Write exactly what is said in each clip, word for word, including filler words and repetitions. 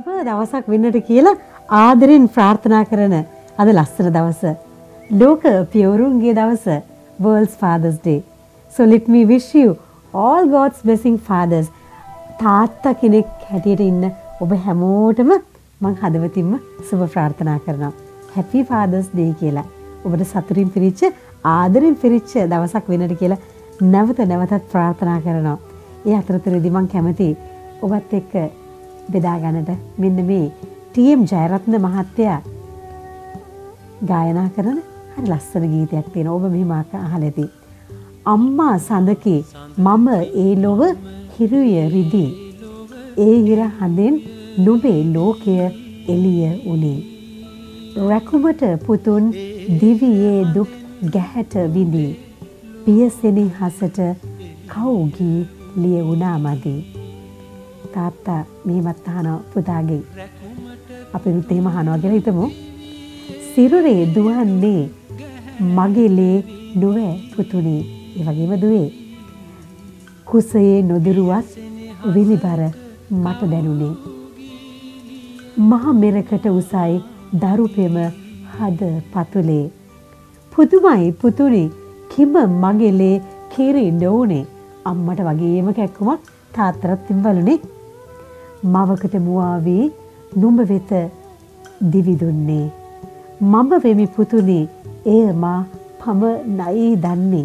සුබ දවසක් වෙන්නට කියලා ආදරෙන් ප්‍රාර්ථනා කරන අද ලස්සන දවස. ලෝක පියවරුන්ගේ දවස. World's Father's Day. So let me wish you all God's blessing fathers. තාත්තා කෙනෙක් හැටියට ඉන්න ඔබ හැමෝටම මං හදවතින්ම සුබ ප්‍රාර්ථනා කරනවා. Happy Father's Day කියලා. ඔබට සතුටින් පිරිච්ච ආදරෙන් පිරිච්ච දවසක් වෙන්නට කියලා නැවත නැවතත් ප්‍රාර්ථනා කරනවා. ඒ අතරතුරදී මං කැමති ඔබත් එක්ක බෙදා ගන්නට මෙන්න මේ ටී.එම්. ජයරත්න මහත්තයා ගායනා කරන හරි ලස්සන ගීතයක් තියෙනවා. ඔබ මෙහිම අහලා ඇති. අම්මා සඳකේ මම ඒ ලොව හිරුය රිදී. ඒ හිර හඳෙන් නුඹේ ලෝකය එළිය උනේ. රැකුමට පුතුන් දිවියේ දුක් ගැහැට විඳී. පියසෙනි හසට කවුගී ලියුණා මදි. තාත්තා මෙහෙමත් අහනවා පුතාගේ. අපි රුත් එහෙම අහනවා කියලා හිතමු. සිරුරේ දුවන්නේ මගේ ලේ නොවේ පුතුනේ. ඒ වගේම දුවේ. කුසයේ නොදිරුවත් විලිබර මට දැනුනේ. මහ මෙරකට උසයි දරුපෙම හද පතුලේ. පුදුමයි පුතුනි කිම මගේ ලේ කිරි නොඋනේ. අම්මට වගේම කැක්කුමක් තාත්තට තිබ්බලුනේ. මවකට මුවාවී නුඹ වෙත දිවි දුන්නේ. මම වෙමි පුතුනි එය මා පමණයි දන්නේ.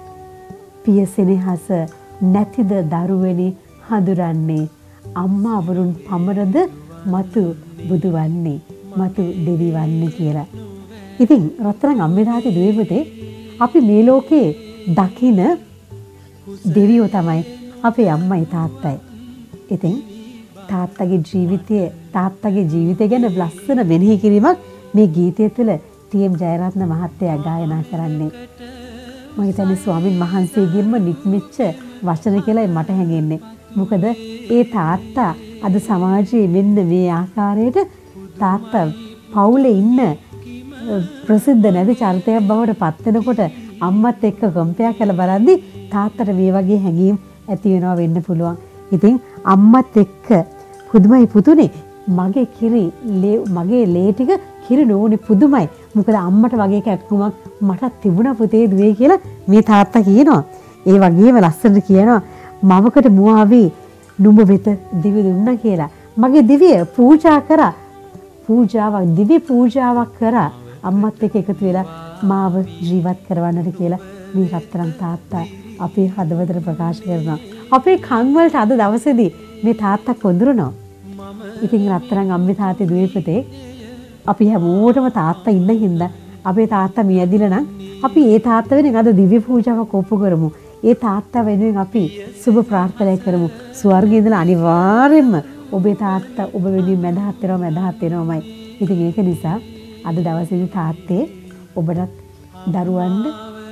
පියසෙනෙහස නැතිද දරුවනි හඳුරන්නේ. අම්මා වරුන් පමණද මතු බුදු වන්නේ මතු දෙවි වන්නේ කියලා. ඉතින් රත්තරන් අම්මේ තාත්තේ දුවේ පුතේ අපි මේ ලෝකේ දකින දෙවියෝ තමයි අපේ අම්මයි තාත්තයි. ඉතින් තාත්තගේ ජීවිතය තාත්තගේ ජීවිතය ගැන ලස්සන වෙනෙහි කිරීමක් මේ ගීතය තුළ ටී.එම්. ජයරත්න මහත්තයා ගායනා කරන්නේ. මම හිතන්නේ ස්වාමින් වහන්සේගෙන්ම නික්මිච්ච වචන කියලා මට හැඟෙන්නේ. මොකද ඒ තාත්තා අද සමාජයේ මෙන්න මේ ආකාරයට තාත්තා පවුලේ ඉන්න ප්‍රසිද්ධ නැති චරිතයක් බවට පත් වෙනකොට අම්මත් එක්ක කම්පෙයා කරලා බලද්දි තාත්තට මේ වගේ හැඟීම් ඇති වෙනවා වෙන්න පුළුවන්. ඉතින් අම්මත් එක්ක පුදුමයි පුතුනේ මගේ කිරි මගේ ලේ ටික කිරි නෝනේ පුදුමයි. මොකද අම්මට වගේ කැක්කුමක් මට තිබුණා පුතේ දුවේ කියලා මේ තාත්තා කියනවා. ඒ වගේම ලස්සනට කියනවා මවකට මුවාවී නුඹ වෙත දිවි දුන්නා කියලා. මගේ දිවිය පූජා කරා. පූජාවක් දිවි පූජාවක් කරා. අම්මත් එක්ක එකතු වෙලා මාව ජීවත් කරවන්නට කියලා මේ රත්තරන් තාත්තා අපේ හදවතට ප්‍රකාශ කරනවා. අපේ කන් වලට අද දවසේදී මේ තාත්තා කොඳුරනවා. ඉතින් රත්තරන් අම්මේ තාත්තේ දුවේ පුතේ අපි හැමෝටම තාත්තා ඉන්න හින්දා අපේ තාත්තා මියදිලා නම් අපි ඒ තාත්තා වෙනුවෙන් අද දිව්‍ය පූජාවක් ඔප්පු කරමු. ඒ තාත්තා වෙනුවෙන් අපි සුබ ප්‍රාර්ථනා කරමු. ස්වර්ගයේ ඉඳලා අනිවාර්යයෙන්ම ඔබේ තාත්තා ඔබ වෙනුවෙන් මැදහත් වෙනවා මැදහත් වෙනවමයි. ඉතින් ඒක නිසා අද දවසේදී තාත්තේ ඔබට දරුවන්ට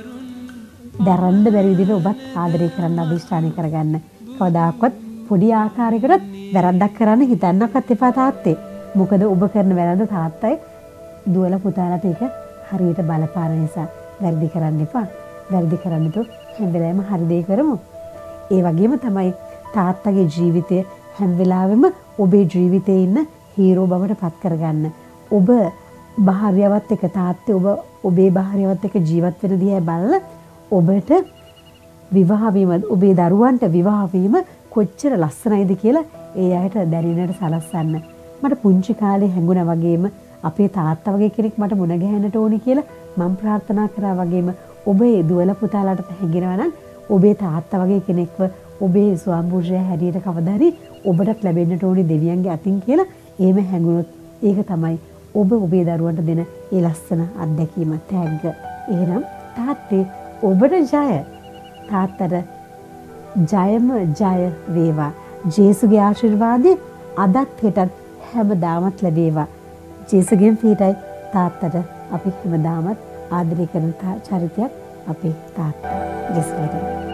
දරන්න බැරි විදිහට ඔබත් ආදරය කරන්න අධිෂ්ඨානය කරගන්න. කවදාකවත් පොඩි ආකාරයකටත් වැරද්දක් කරන්න හිතන්නවත් එපා තාත්තේ. මොකද ඔබ කරන වැරද්ද තාත්තයි දුවලා පුතාලට ඒක හරියට බලපාන නිසා වැරදි කරන්න එපා. වැරදි කරන්න તો හැම වෙලාවෙම හරි දේ කරමු. ඒ වගේම තමයි තාත්තගේ ජීවිතය හැම වෙලාවෙම ඔබේ ජීවිතේ ඉන්න හීරෝ බවට පත් කරගන්න. ඔබ භාර්යාවත් එක්ක තාත්තේ ඔබ ඔබේ භාර්යාවත් එක්ක ජීවත් වෙන දිහා බලලා ඔබට විවාහ වීම ඔබේ දරුවන්ට විවාහ වීම කොච්චර ලස්සනයිද කියලා ඒ අයට දැනෙන්නට සලස්සන්න. මට පුංචි කාලේ හැඟුණා වගේම අපේ තාත්තා වගේ කෙනෙක් මට මුණ ගැහෙන්නට ඕනි කියලා මම ප්‍රාර්ථනා කරා වගේම ඔබේ දුවලා පුතාලාට හැඟෙනවා නම් ඔබේ තාත්තා වගේ කෙනෙක්ව ඔබේ ස්වාම්පුරුෂයා හැටියට කවදා හරි ඔබට ලැබෙන්නට ඕනි දෙවියන්ගේ අතින් කියලා එහෙම හැඟුණොත් ඒක තමයි ඔබ ඔබේ දරුවන්ට දෙන ඒ ලස්සන අත්දැකීම තෑග්ග. එහෙනම් තාත්තේ ඔබට ජය. තාත්තට ජයම ජය වේවා. ජේසුගේ ආශිර්වාදය අදත් හෙටත් හැමදාමත් ලැබේවා. ජේසුගෙන් පිටයි තාත්තට අපි හැමදාමත් ආදරය කරන චරිතයක් අපේ තාත්තා. ජේසුට